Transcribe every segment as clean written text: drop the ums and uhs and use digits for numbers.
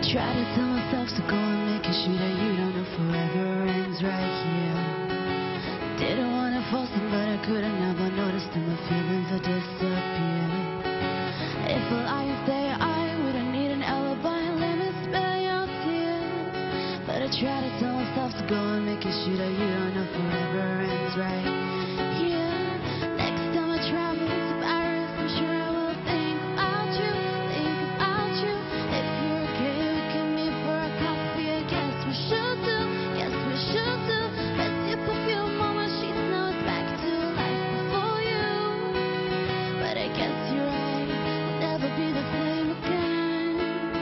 Try to tell myself to go and make it sure that you don't know forever ends right here. Didn't want to force it, but I couldn't help but notice that my feelings had disappeared. If a liar say I wouldn't need an alibi, let me spell your tears. But I try to tell myself to go and make it sure that you don't know forever ends right here. Next time I travel to Paris, I'm sure I will think about you, think about you. If you're okay, we can meet for a coffee. I guess we should do, yes we should do. Let's your perfume on my sheets, now it's back to life before you. But I guess you're right, we'll never be the same again.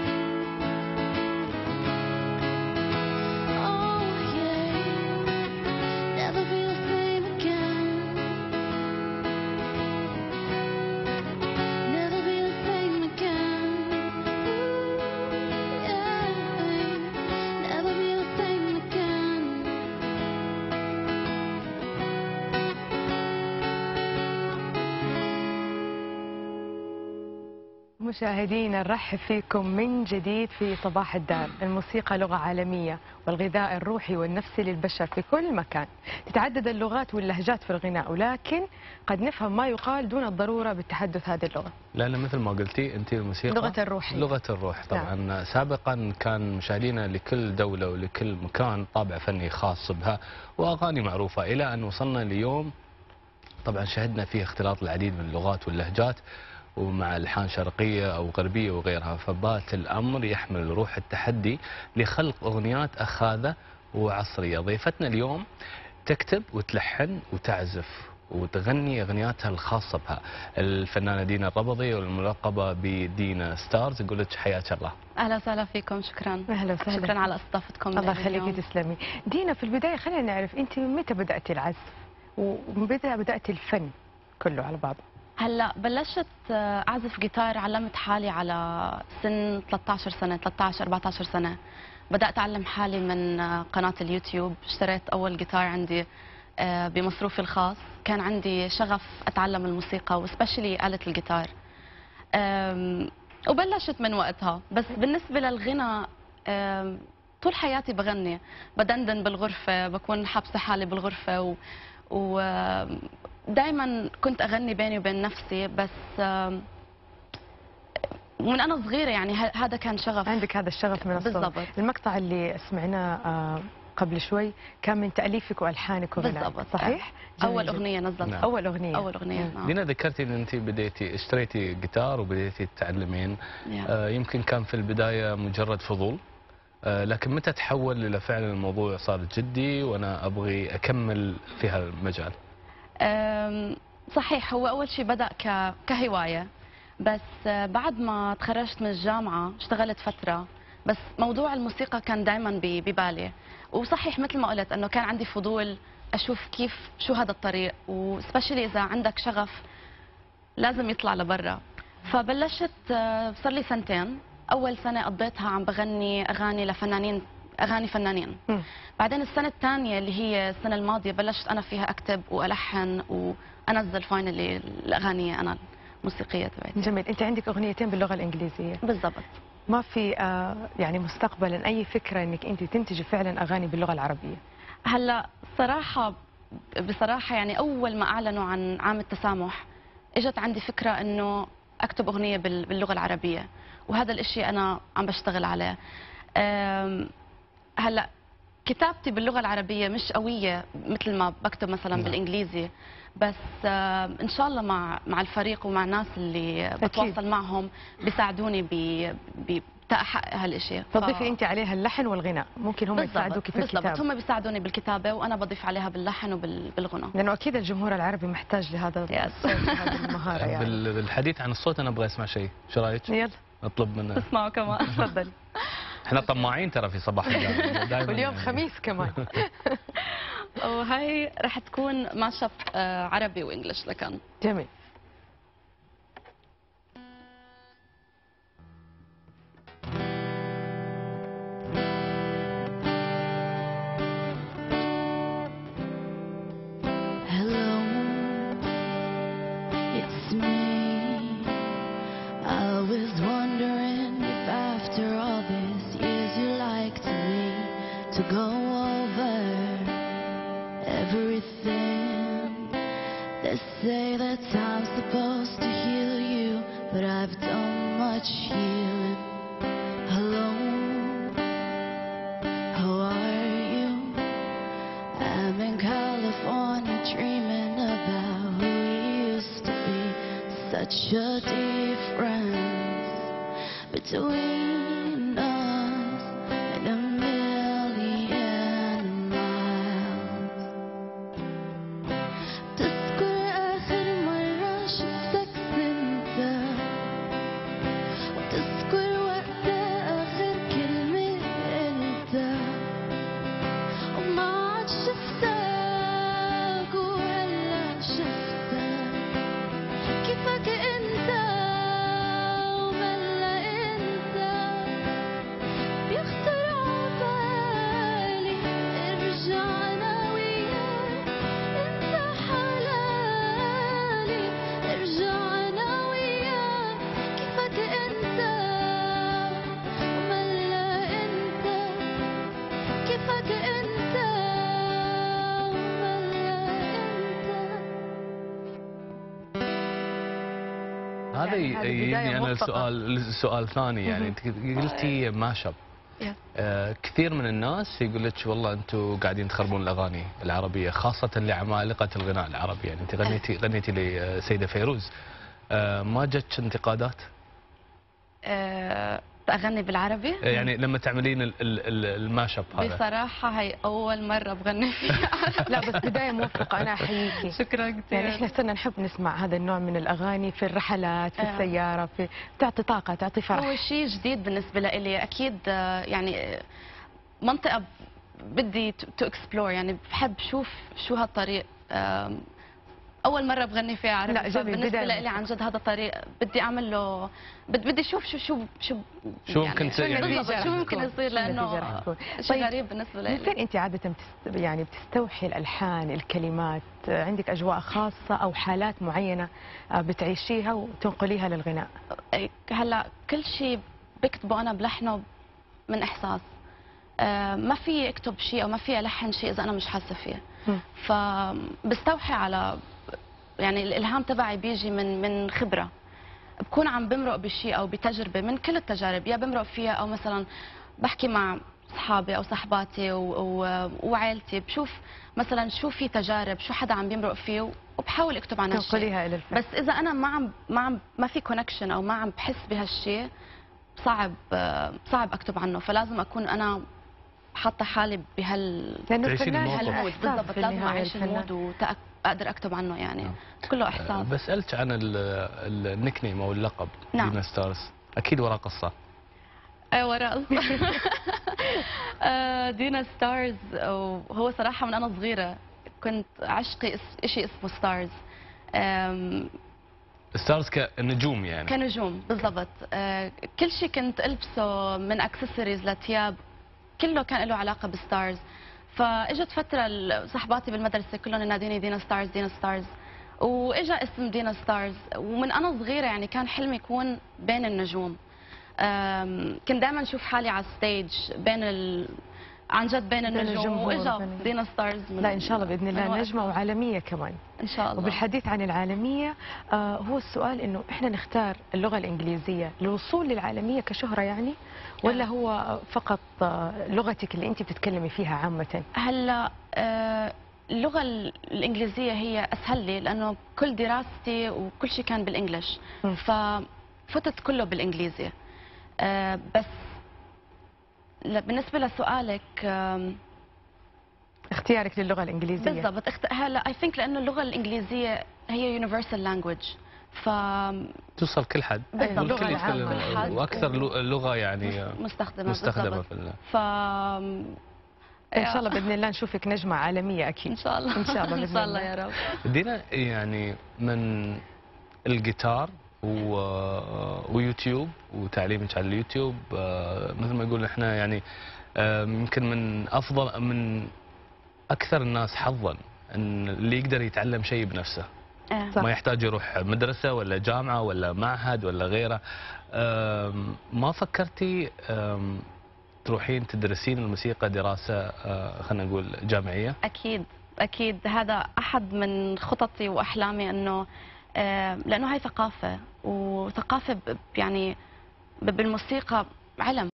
Oh yeah, never be the same again. Never be the same again. Ooh, yeah, never be the same again. مشاهدينا نرحب فيكم من جديد في صباح الدار. الموسيقى لغة عالمية والغذاء الروحي والنفسي للبشر في كل مكان. تتعدد اللغات واللهجات في الغناء، ولكن قد نفهم ما يقال دون الضرورة بالتحدث هذه اللغة. لأن مثل ما قلتي أنت الموسيقى لغة الروح. لغة الروح طبعا. نعم. سابقا كان مشاهدينا لكل دولة ولكل مكان طابع فني خاص بها وأغاني معروفة، إلى أن وصلنا اليوم طبعا شهدنا فيه اختلاط العديد من اللغات واللهجات ومع ألحان شرقية أو غربية وغيرها، فبات الأمر يحمل روح التحدي لخلق أغنيات أخاذة وعصرية. ضيفتنا اليوم تكتب وتلحن وتعزف وتغني أغنياتها الخاصة بها، الفنانة دينا الربضي والملقبة بدينا ستارز. يقول لك حياك الله. اهلا وسهلا فيكم، شكرا. أهلا وسهلا. شكرا على استضافتكم. الله يخليكي، تسلمي. دينا، في البداية خلينا نعرف أنت من متى بدأتي العزف ومن متى بدأتي الفن كله على بعضه؟ هلا بلشت اعزف جيتار، علمت حالي على سن 13 سنه، 13 14 سنه. بدات اعلم حالي من قناه اليوتيوب. اشتريت اول جيتار عندي بمصروفي الخاص. كان عندي شغف اتعلم الموسيقى وسبيشلي آلة الجيتار، وبلشت من وقتها. بس بالنسبه للغنى طول حياتي بغني، بدندن بالغرفه، بكون حابسه حالي بالغرفه دائما كنت اغني بيني وبين نفسي. بس من انا صغيره يعني هذا كان شغف. عندك هذا الشغف من الصغر. بالضبط. المقطع اللي سمعناه قبل شوي كان من تأليفك وألحانك وغنائك، بالضبط. صحيح؟ اول اغنيه نزلتها. نعم. اول اغنيه. اول اغنيه. نعم. دينا، ذكرتي ان انت بديتي اشتريتي جيتار وبديتي تتعلمين. يمكن كان في البدايه مجرد فضول، لكن متى تحول الى فعلا الموضوع صار جدي وانا ابغي اكمل في هذا المجال؟ صحيح، هو اول شيء بدا كهوايه، بس بعد ما تخرجت من الجامعه اشتغلت فتره. بس موضوع الموسيقى كان دائما ببالي، وصحيح مثل ما قلت انه كان عندي فضول اشوف كيف شو هذا الطريق، وسبيشلي اذا عندك شغف لازم يطلع لبرا. فبلشت، صار لي سنتين. اول سنه قضيتها عم بغني اغاني لفنانين، اغاني فنانين. بعدين السنه الثانيه اللي هي السنه الماضيه بلشت انا فيها اكتب والحن وانزل فاينلي الاغاني انا الموسيقيه تبعتي. جميل. انت عندك اغنيتين باللغه الانجليزيه. بالضبط. ما في يعني مستقبلا اي فكره انك انت تنتجي فعلا اغاني باللغه العربيه؟ هلا بصراحه يعني اول ما اعلنوا عن عام التسامح اجت عندي فكره انه اكتب اغنيه باللغه العربيه، وهذا الاشي انا عم بشتغل عليه. هلا كتابتي باللغه العربيه مش قويه مثل ما بكتب مثلا بالانجليزي، بس ان شاء الله مع الفريق ومع الناس اللي بتواصل معهم بيساعدوني بتحقق هالشيء. تضيفي انت عليها اللحن والغناء، ممكن هم يساعدوك في الكتابه. بالضبط، هم بيساعدوني بالكتابه وانا بضيف عليها باللحن وبالغنى. لانه اكيد الجمهور العربي محتاج لهذا الصوت وهذه المهاره. يعني بالحديث عن الصوت انا ابغى اسمع شيء، شو رايك؟ يلا اطلب منه تسمعوا كمان. تفضل. احنا طماعين ترى في صباح الدار. واليوم خميس كمان. وهي رح تكون ماشب عربي وانجلش لكان. جميل. I was wondering if after all this to go over everything. They say that time's supposed to heal you, but I've done much healing alone. How are you? I'm in California dreaming about who we used to be. Such a difference between us and a million miles. تذكر آخر مرة شفتك انت، وتذكر وقت آخر كلمة قلتها، وما عاد شفتك وهلا شفتك. كيفك انت وملا انت، بيخطر عبالي ارجع انا وياك، انت حلالي ارجع انا وياك. كيفك انت وملا انت، كيفك انت وملا انت. هذا يعني هذه يجيني بداية انا موفقة. السؤال ثاني، يعني انت قلتي ماشب. كثير من الناس يقول لك والله انتم قاعدين تخربون الاغاني العربيه، خاصه لعمالقه الغناء العربي. يعني انت غنيتي لسيده فيروز، ما جتش انتقادات؟ أغني بالعربي؟ يعني لما تعملين الماشب هذا. بصراحة هي أول مرة بغني فيها. لا بس بداية موفقة، أنا أحييكي. شكرا كثير. يعني إحنا صرنا نحب نسمع هذا النوع من الأغاني في الرحلات، في السيارة، في تعطي طاقة، تعطي فرح. هو شيء جديد بالنسبة لي أكيد، يعني منطقة بدي تو اكسبلور، يعني بحب شوف شو هالطريق. أول مرة بغني فيها عربي. لا جميل. بالنسبة لي عن جد هذا الطريق بدي أعمل له، بدي أشوف شو ممكن يعني شو ممكن يصير، لأنه شيء غريب بالنسبة لي. من فين أنت عادة يعني بتستوحي الألحان، الكلمات؟ عندك أجواء خاصة أو حالات معينة بتعيشيها وتنقليها للغناء؟ هلا كل شيء بكتبه أنا بلحنه من إحساس. ما في اكتب شيء او ما في الحن شيء اذا انا مش حاسه فيه. فبستوحي على، يعني الالهام تبعي بيجي من خبره، بكون عم بمرق بشيء او بتجربه من كل التجارب، يا بمرق فيها او مثلا بحكي مع اصحابي او صحباتي وعائلتي، بشوف مثلا شو في تجارب، شو حدا عم بيمرق فيه، وبحاول اكتب عن هالشيء. تنقليها الى الفن. بس اذا انا ما في كونكشن او ما عم بحس بهالشيء، صعب اكتب عنه. فلازم اكون انا حاطه حالي لانه الفنان هالمود بالضبط، لازم اعيش المود واقدر اكتب عنه، يعني كله احساس. بسألك عن النيك نيم او اللقب. نعم. دينا ستارز، اكيد وراه قصه. وراه قصه. دينا ستارز، وهو صراحه من انا صغيره كنت عشقي شيء اسمه ستارز. ستارز كنجوم يعني. كنجوم بالضبط. كل شيء كنت البسه من اكسسوارز لثياب كله كان له علاقه بستارز. فاجت فتره صحباتي بالمدرسه كلهم ينادوني دينا ستارز دينا ستارز، واجا اسم دينا ستارز. ومن انا صغيره يعني كان حلمي يكون بين النجوم. كنت دائما اشوف حالي على الستيج عن جد بين النجوم، واجا دينا ستارز. لا ان شاء الله باذن الله نجمه وعالميه كمان ان شاء الله. وبالحديث عن العالميه، هو السؤال انه احنا نختار اللغه الانجليزيه للوصول للعالميه كشهره يعني، ولا هو فقط لغتك اللي انت بتتكلمي فيها عامه؟ هلا اللغه الانجليزيه هي اسهل لي، لانه كل دراستي وكل شيء كان بالانجلش، ففتت كله بالانجليزي. بس بالنسبه لسؤالك، اختيارك للغه الانجليزيه بالضبط. هلا اي ثينك لانه اللغه الانجليزيه هي يونيفرسال لانجويج، توصل كل حد. بالضبط. كل يتكلم، واكثر لغه يعني مستخدمه في ان شاء الله باذن الله نشوفك نجمه عالميه اكيد. ان شاء الله. ان شاء الله ان شاء الله يا رب. دينا، يعني من الجيتار ويوتيوب وتعليمك على اليوتيوب، مثل ما يقول احنا يعني يمكن من اكثر الناس حظا ان اللي يقدر يتعلم شيء بنفسه. ما يحتاج يروح مدرسه ولا جامعه ولا معهد ولا غيره. ما فكرتي تروحين تدرسين الموسيقى دراسة خلينا نقول جامعية؟ اكيد اكيد، هذا احد من خططي واحلامي، انه لانه هاي ثقافة، وثقافة يعني بالموسيقى علم.